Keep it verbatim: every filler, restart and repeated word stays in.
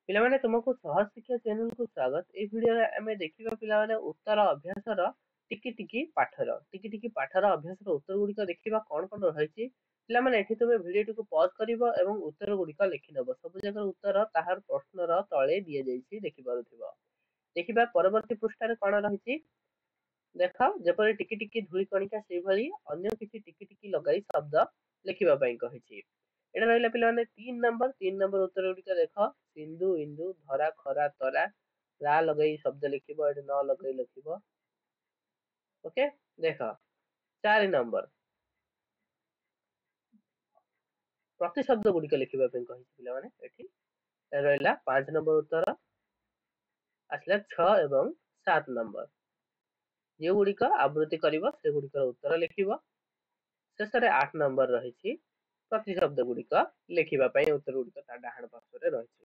पिला माने तुमको सहज शिक्षा चैनल को स्वागत। ए वीडियो रे हमें देखिबा पिला माने उत्तर अभ्यास रो टिकी टिकी पाठर टिकी टिकी पाठर अभ्यास रो उत्तर गुडी को देखिबा कोन कोन रहिछि। पिला माने एठी तुमे वीडियो को पॉज करिवो एवं उत्तर गुडी को लिखि नबो। सब जगह उत्तर ताहार प्रश्न रो तळे दिए जाइछि देखि पारुथिबो। देखिबा परवर्ती पृष्ठ रे कोन रहिछि देखा जेपरि टिकी टिकी धूଳି कणिका सेहि भली अन्य किछि टिकी टिकी लगाई शब्द लिखिबा पई कहिछि। एटा रहिला पिला माने तीन नंबर तीन नंबर उत्तर गुडी को देखो सिंधु इंदु धरा खरा तरा रा लगाई शब्द लिखिबो एटा न लगाई लिखिबो। ओके देखो चार नंबर प्रति शब्द गुडी को लिखिबा पई कहिछि पिला माने एठी रहिला पाँच नंबर उत्तर आसला छह एवं सात नंबर जे गुडी को आवृत्ति करिवो से गुडी को उत्तर लिखिबो। शेष रे आठ नंबर रहिछि प्रति शब्द गुडी को लिखिबा पई उत्तर गुडी को ता डाहण पार्श्व रे रहिछि।